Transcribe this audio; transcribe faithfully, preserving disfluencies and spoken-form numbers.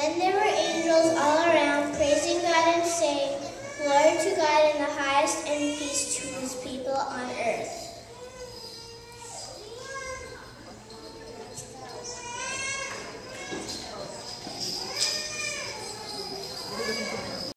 Then there were angels all around, praising God and saying, Glory to God in the highest, and peace to his people on earth.